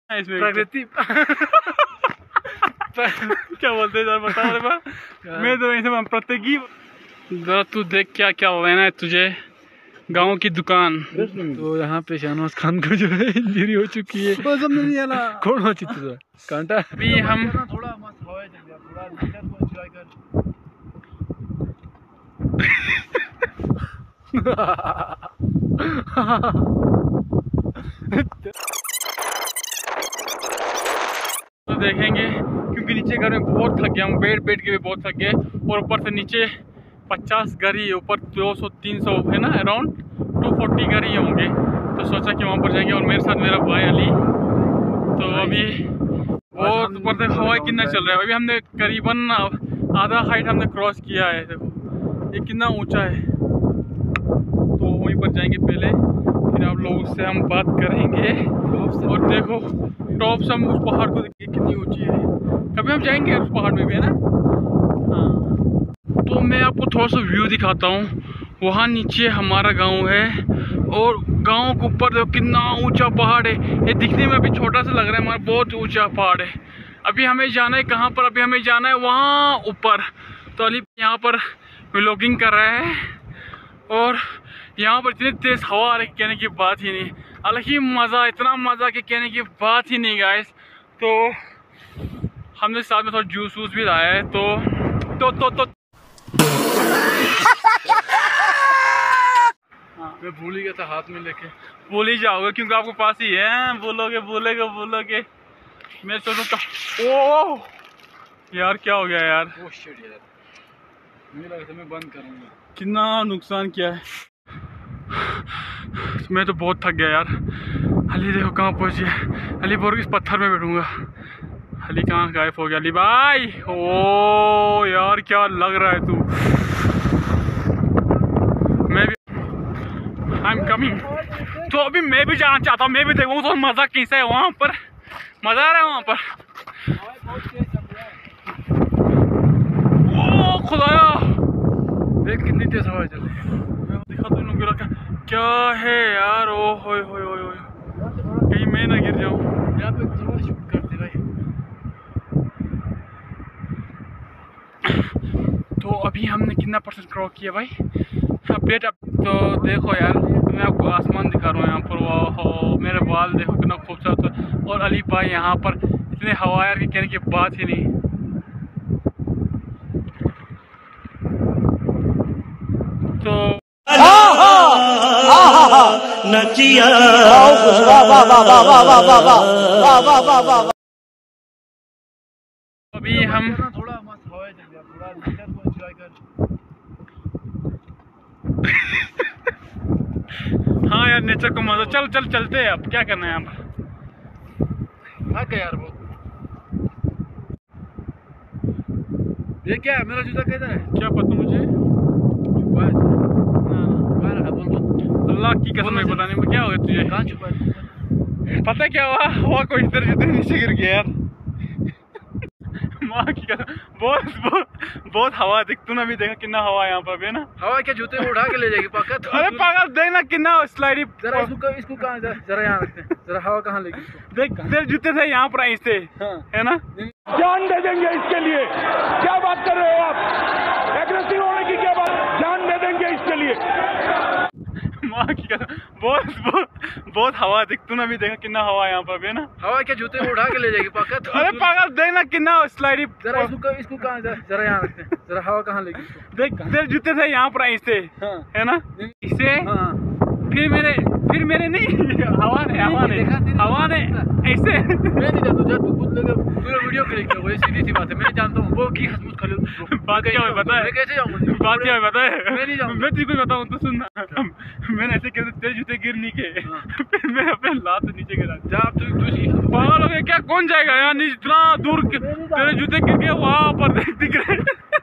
इसमें प्रकृति क्या बोलते हैं बता रहे बा? मैं तो ऐसे प्रत्येकी जरा तू देख क्या क्या लेना है तुझे। गांव की दुकान। तो यहाँ पे शहनाज खान का जो है इंजरी हो चुकी है। कौन हो चुकी है कांटा। अभी हम थोड़ा मस्त हवा चल गया, थोड़ा नेचर को एंजॉय कर। तो देखेंगे क्योंकि नीचे घर में बहुत थक गया हूँ, बैठ के भी बहुत थक गए और ऊपर से नीचे 50 घर ही, ऊपर 200-300 है ना, अराउंड 240 घर ही होंगे। तो सोचा कि वहाँ पर जाएंगे और मेरे साथ मेरा भाई अली। तो अभी बहुत ऊपर तक हवा कितना चल रहा है। अभी हमने करीबन आधा हाइट हमने क्रॉस किया है। देखो ये कितना ऊंचा है। तो वहीं पर जाएंगे पहले, फिर आप लोगों से हम बात करेंगे। और देखो टॉप से हम उस पहाड़ को देखिए कितनी ऊंची है। कभी हम जाएंगे उस पहाड़ में भी, है ना। हाँ तो मैं आपको थोड़ा सा व्यू दिखाता हूँ। वहाँ नीचे हमारा गांव है और गांव के ऊपर देखो कितना ऊंचा पहाड़ है। ये दिखने में अभी छोटा सा लग रहा है, हमारा बहुत ऊंचा पहाड़ है। अभी हमें जाना है कहाँ पर, अभी हमें जाना है वहाँ ऊपर। तो अली यहाँ पर व्लॉगिंग कर रहा है और यहाँ पर इतनी तेज हवा आ रही कहने की बात ही नहीं। हालांकि मज़ा, इतना मज़ा कि कहने की बात ही नहीं गाइस। तो हमने साथ में थोड़ा जूस वूस भी लाया है। तो मैं भूल ही गया था हाथ में लेके। भूल ही जाओगे क्योंकि आपके पास ही है। बोलोगे मैं सोचूं ओह यार क्या हो गया यार। ओह शिट यार, मुझे लगा था मैं बंद करूँगा। कितना नुकसान किया है। मैं तो बहुत थक गया यार। अली देखो कहाँ पहुँच गया। अली बोल इस पत्थर में बैठूंगा। अली कहाँ गायब हो गया। अली भाई ओ यार क्या लग रहा है तू। मैं भी आई एम कमिंग। तो अभी मैं भी जाना चाहता हूँ, मैं भी देखूँ तो मज़ा कैसा है वहाँ पर। मज़ा आ रहा है वहाँ पर। ओ खुदाया देख कितनी तेज हवा चल रही है। मैं दिखा तो इन लोगों क्या है यार। ओ हो कहीं मैं ना गिर जाऊँ। यहाँ पे थोड़ा शूट करते भाई। तो अभी हमने कितना % क्रॉस किया भाई अपडेट। तो देखो यार मैं आपको आसमान दिखा रहा हूँ यहाँ पर। वो मेरे बाल देखो कितना खूबसूरत है। और अली भाई यहाँ पर इतने हवा यार की कहने की बात ही नहीं। तो नचिया अभी हम थोड़ा मस्त हवा चल गया, थोड़ा नेचर को एंजॉय कर। हाँ यार नेचर को मजा। चलते हैं। अब क्या करना है यहाँ पर। थक गया यार वो। ये क्या है, मेरा जूता किधर है? क्या पता मुझे। अल्लाह की कसम नहीं पता नहीं क्या हो गया तुझे। कहाँ छुपा है? पता क्या हुआ कोई इधर जूते नीचे गिर गया यार। माँ की कसम बहुत हवा। देख तू ना भी देखा कितना हवा है यहाँ पर भी, है ना। हवा क्या जूते को उठा के ले जाएगी पक्का। अरे पागल देखना कितना स्लाइड। जरा इसको कहाँ जरा यहाँ रखते हैं। जरा हवा कहाँ लेगी इसको। देख तेरे जूते थे यहाँ पर ऐसे, है ना। जान दे देंगे इसके लिए। क्या बात कर रहे हो आप? एग्रेसिव होने की क्या बात? जान दे देंगे इसके लिए। माँ की कसम बहुत हवा। देख तू ना भी देखा कितना हवा है यहाँ पर भी, है ना। हवा क्या जूते को उठा के ले जाएगी पक्का। अरे पागल देखना कितना स्लाइड। जरा इसको कहाँ जरा यहाँ रखते हैं। जरा हवा कहाँ लेगी इसको। देख तेरे जूते थे यहाँ पर ऐसे, है ना। इसे फिर मेरे नहीं हवा ने ऐसे। मैं नहीं जानता तू खुद लगे पूरा वीडियो क्लिक कर। वो सीधी सी बात है, मैं जानता हूँ वो की हसमुत खले। बात क्या है पता है। मैं कैसे जाऊँगा? बात क्या है पता है। मैं नहीं जाऊँगा। मैं तुझे बताऊँ तो सुन। मैंने ऐसे किया तेरे जूते गिर नहीं के। फिर मैं अपने लात नीचे गिरा। जा तू पागल हो गया क्या। कौन जाएगा यार इतना दूर। तेरे जूते गिर गए वहाँ पर दिख रहे।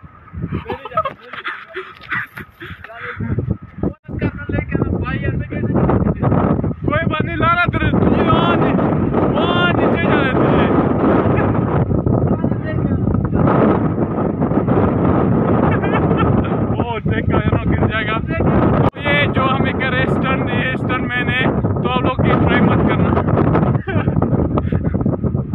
कोई बात नहीं ला रहा तेरे वहाँ नीचे जा रहे तुझे। वो देखा गिर जाएगा। तो ये जो हमें करे स्टन मैन है। तो आप लोग ये ट्राई मत करना।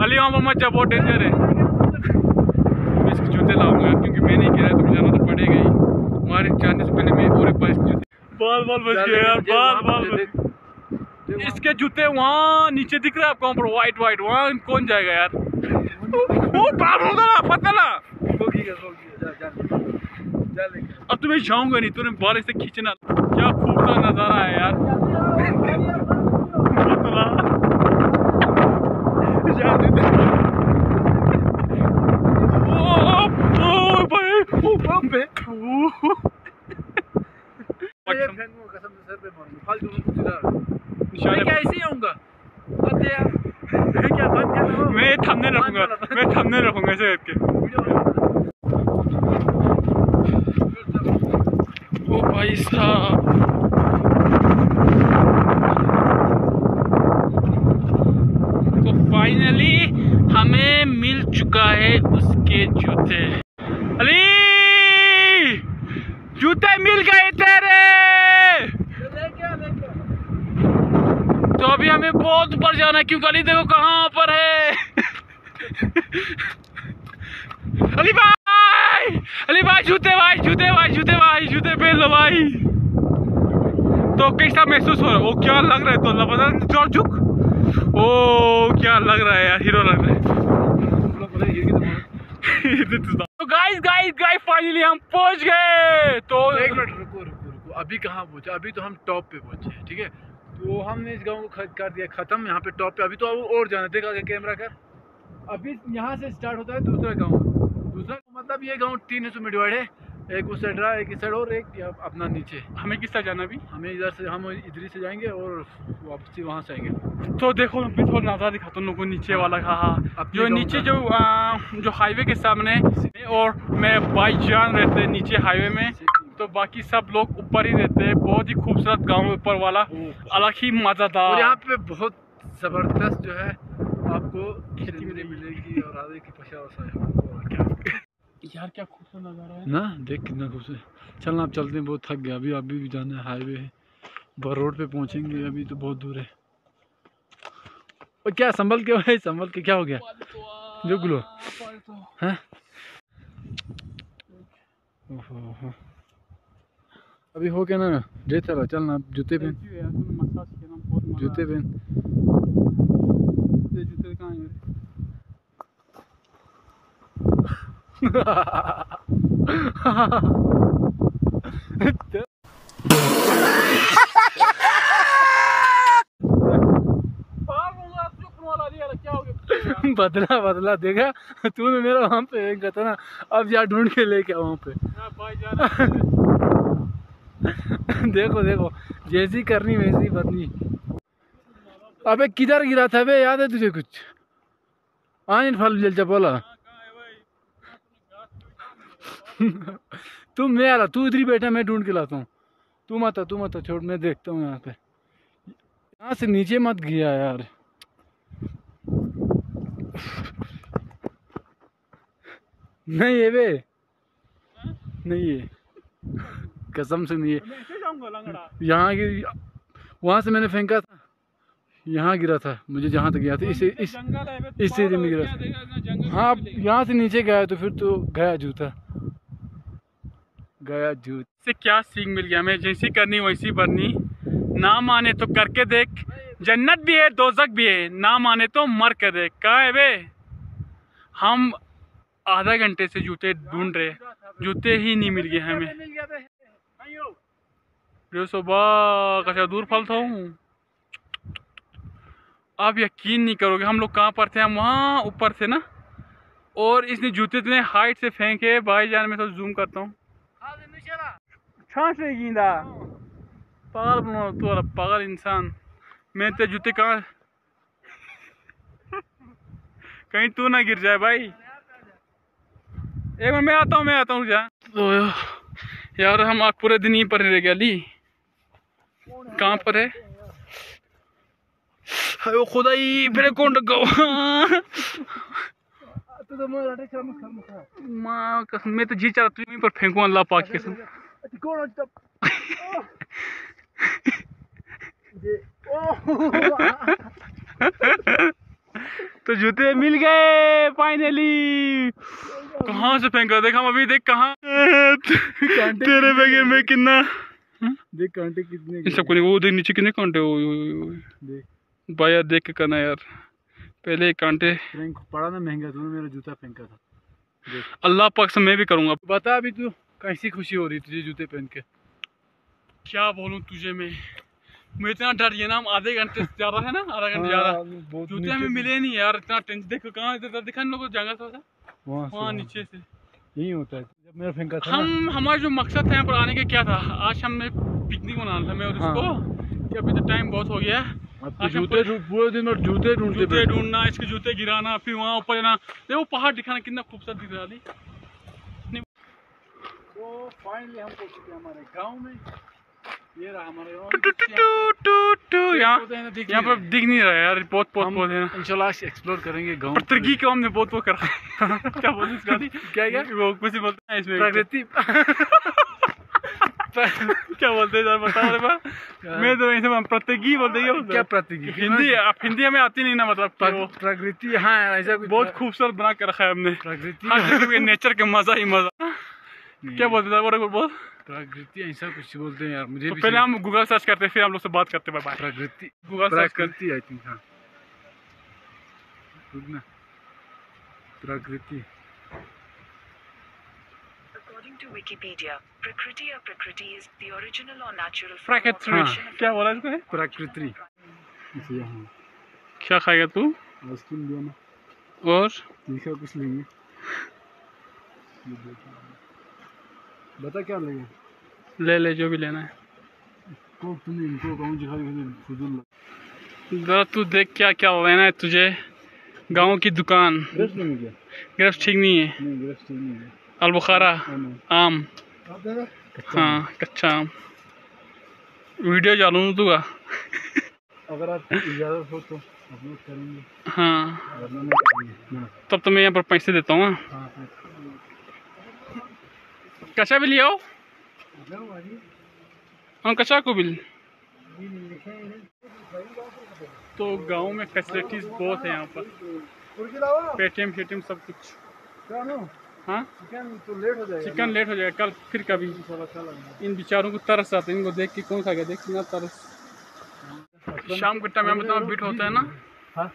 अली वहाँ पर मत जा, बहुत डेंजर है। मैं इसके जूते लाऊंगा क्योंकि मैं नहीं गिरा तो जाना तो पड़ेगा ही। हमारे जाने से पहले मैं और एक बार इसके जूते बाल बच गए यार, बाल इसके जूते वहाँ नीचे दिख रहा है आपको, पर वाइट वहाँ कौन जाएगा यार। वो बाल पता ना, अब तुम्हें जाऊंगा नहीं, तूने बाल से खींचना। क्या खूबसूरत नजारा है यार। ऐसे ही आऊंगा मैं थंबनेल रखूंगा ऐसे करके। ओ भाई साहब, तो फाइनली हमें मिल चुका है उसके जूते। अली जूते मिल गए तेरे। तो अभी हमें बहुत ऊपर जाना है क्योंकि अली देखो कहाँ पर है। अली भाई जूते पहन लो भाई। तो कैसा महसूस हो रहा है? वो क्या लग रहा है? तो लबदा झुक। ओ क्या लग रहा है यार, हीरो लग रहा है। तो गाइस फाइनली हम पहुंच गए। तो एक मिनट रुको, अभी कहाँ पहुंचे? अभी तो हम टॉप पे पहुंचे हैं, ठीक है। तो हमने इस गांव को कर दिया खत्म, यहाँ पे टॉप पे। अभी तो और जाना, देखा कैमरा कर। अभी यहाँ से स्टार्ट होता है दूसरा गांव। मतलब ये गांव 3 हिस्सों में डिवाइड है, एक उस साइड रहा, एक इस साइड और एक अपना नीचे। हमें किस तरह जाना अभी? हमें इधर से, हम इधर से जाएंगे और वापसी वहाँ से आएंगे। तो देखो मैं थोड़ा नज़ारा दिखाता हूँ लोगों को नीचे वाला। हाँ जो नीचे जो हाईवे के सामने, और मैं भाईजान रहते हैं नीचे हाईवे में, तो बाकी सब लोग ऊपर ही रहते हैं। बहुत ही खूबसूरत गाँव ऊपर वाला, अलग ही मज़ेदार। और यहाँ पे बहुत ज़बरदस्त जो है आपको खेती मिलेगी और आगे की यार क्या खूबसूरत नज़ारा है ना, देख कितना खूबसूरत। चलना आप चलते हैं, बहुत थक गया। अभी भी जाना है, हाईवे है, रोड पे पहुंचेंगे। अभी तो बहुत दूर है। और क्या संभल के भाई, संभल के क्या हो गया? जो गुलो हैं अभी हो गया ना, जे चला चलना। आप जूते पहन, जूते पहन। जूते कहाँ हैं? बदला देखा तूने मेरा वहाँ पे कहता ना, अब जा ढूंढ के लेके आओ वहाँ पे। देखो जैसी करनी वैसी बननी। अबे किधर गिरा था बे, याद है तुझे कुछ? आइन फल जल बोला। तुम मैं आ रहा, तू इधर ही बैठा, मैं ढूंढ के लाता हूँ। तू मत छोड़, मैं देखता हूँ यहाँ पे। यहाँ से नीचे मत गया यार। नहीं है बे, नहीं है, कसम से नहीं है। यहाँ वहाँ से मैंने फेंका था, यहाँ गिरा था, मुझे जहाँ तक गया था इस एरिया में गिरा था। हाँ यहाँ से नीचे गया तो फिर तो गया जूता। से क्या सीख मिल गया? हमें जैसी करनी वैसी बननी। ना माने तो करके देख, जन्नत भी है दोजक भी है, ना माने तो मर कर देख। कहाँ है बे? हम आधा घंटे से जूते ढूंढ रहे, जूते ही नहीं मिल गए हमें। सुबह दूर फलता हूँ। आप यकीन नहीं करोगे हम लोग कहाँ पर थे। हम वहाँ ऊपर थे ना, और इसने जूते इतने हाइट से फेंके। भाईजान मैं तो जूम करता हूँ। पागल इंसान। मैं तो जूते कहाँ, कहीं तू ना गिर जाए भाई। एक बार मैं आता हूँ जा। तो यार हम आज पूरे दिन यहीं पर रह गया। ली कहाँ पर है? वो खुदाई फिर कौन रखा? माँ कसम, मैं तो जी चाह तू यहीं पर फेंकूं, अल्लाह पाक की कसम। तो जूते मिल गए फाइनली। कहाँ से फेंका, देख हम अभी देख कहाँ तेरे बैग में कितना देख कांटे कितने इन सबको, वो देख नीचे कितने कांटे। देख भाई यार देख के करना यार, पहले कांटे पड़ा ना महंगा, तूने मेरा जूता फेंका था। अल्लाह पाक से मैं भी करूँगा। बता अभी तू कैसी खुशी हो रही तुझे जूते पहन के? क्या बोलूँ तुझे मैं इतना डर गया ना। हम आधे घंटे से ज्यादा है ना, आधा घंटे ज्यादा जूते हमें मिले नहीं यार। इतना टेंशन, देखो कहाँ इधर दिखा इन लोगों को जगह था वहाँ नीचे से। यही होता है जब मेरा फेंका था। हमारा जो मकसद था यहाँ पर आने का क्या था, आज हमने पिकनिक मनाना था मैं और उसको कि अभी तो टाइम बहुत हो गया। जूते पूरे दिन और जूते ढूंढना, इसके जूते गिराना, फिर वहाँ ऊपर जाना। देखो पहाड़ दिखाना कितना खूबसूरत दिख रहा है। तो फाइनली हम पहुंच चुके हमारे गांव में। ये रहा हमारे यहाँ पर दिख नहीं रहा है यार, बहुत पौधे हैं। इंशाल्लाह एक्सप्लोर करेंगे गांव। प्रकृति को हमने बहुत वो करा क्या बोलते इसका, क्या वो कुछ बोलते हैं इसमें प्रकृति क्या बोलते हैं यार बता मेरे पास। मैं तो ऐसे प्रत्येकी बोलते हैं। क्या प्रत्येकी? हिंदी हमें आती नहीं ना, मतलब प्रकृति। हाँ ऐसा बहुत खूबसूरत बना के रखा है हमने प्रकृति। नेचर के मजा ही मजा। क्या बोलते थे बोल प्रकृति ऐसा कुछ बोलते हैं यार मुझे। तो पहले हम गूगल सर्च करते हैं, फिर हम लोग से बात करते हैं। प्रकृति गूगल सर्च करती आई थिंक। हाँ प्रकृति। According to Wikipedia, Prakriti or Prakriti is the original or natural form प्रकृति। of creation of क्या बोला इसको? प्रकृति। क्या खाएगा तू? आइसक्रीम लिया ना, और तीखा कुछ लेंगे। बता क्या लेंगे? ले जो भी लेना है। कोक तूने इनको गाँव दिखाई फुजूल। जरा तू देख क्या क्या लेना है तुझे। गाँव की दुकान। ग्रेप्स ठीक नहीं है। ग्रेप्स ठीक नहीं है। अलबुखारा आम। हाँ कच्चा आम। वीडियो चालू न दूंगा अगर आप इजाज़त हो तो अपलोड करेंगे। हाँ तब तो मैं यहाँ पर पैसे देता हूँ। कच्चा भी ले आओ। हाँ कच्चा को बिल। तो गांव में फैसिलिटीज बहुत है यहाँ पर, पेटीएम सब कुछ। हाँ चिकन लेट हो जाएगा कल, फिर कभी। इन बेचारों को तरस आता है, इनको देख के कौन खाएगा, देख ना तरस। शाम के टाइम में बीट होता है ना।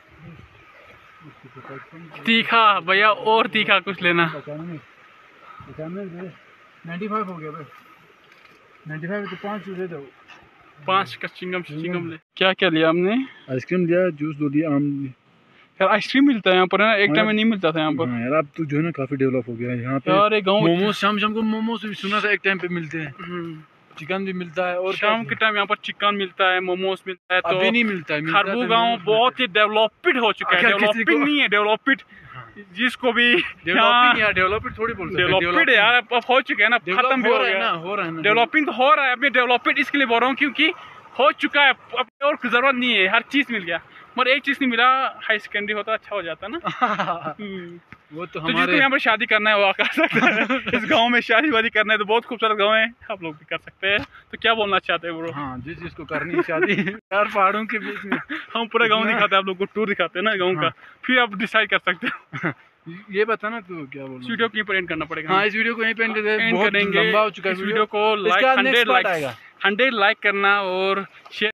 तीखा भैया, और तीखा कुछ लेना। 95 हो गया भाई। 95 तो 5 दे दो। 5 का चिंगम ले। क्या क्या लिया हमने? आइसक्रीम लिया, जूस दो दिया, आम। यार आइसक्रीम मिलता है यहाँ पर ना, एक टाइम में नहीं मिलता था यहाँ पर। यार अब तो जो है ना काफी डेवलप हो गया है यहाँ पे। यार गाँव मोमोज, शाम को मोमोज भी सुना था एक टाइम पे मिलते हैं। चिकन भी मिलता है, और शाम के टाइम यहाँ पर चिकन मिलता है, मोमोज मिलता है। तो अभी नहीं मिलता है। खरबू गाँव बहुत ही डेवलप्ड हो चुका है। डेवलपिंग नहीं है, डेवलप्ड जिसको भी डेवलपिंग थोड़ी बोलते हैं। डेवलप्ड यार अब हो चुका है ना, खत्म भी हो गया। हो रहा है ना, डेवलपिंग तो हो रहा है। अभी डेवलप्ड इसके लिए बोल रहा हूँ क्योंकि हो चुका है, अब और जरूरत नहीं है, हर चीज मिल गया। मगर एक चीज नहीं मिला, हाई सेकेंडरी होता अच्छा हो जाता ना। वो तो हमारे जिसको यहाँ पर शादी करना है वो कर सकता है। इस गांव में शादी वादी करना है तो बहुत खूबसूरत गांव है, आप लोग भी कर सकते हैं। तो क्या बोलना चाहते हैं ब्रो? हाँ जिस जिसको करनी है शादी यार पहाड़ों के बीच में। हम पूरा गांव दिखाते हैं, आप लोग को टूर दिखाते हैं ना गांव का, फिर आप डिसाइड कर सकते हो। ये बता ना तू क्या बोल। वीडियो को यहीं पर एंड करना पड़ेगा। हाँ इस वीडियो को यहीं पे एंड करेंगे। लंबा हो चुका है वीडियो को लाइक 100 लाइक करना और शेयर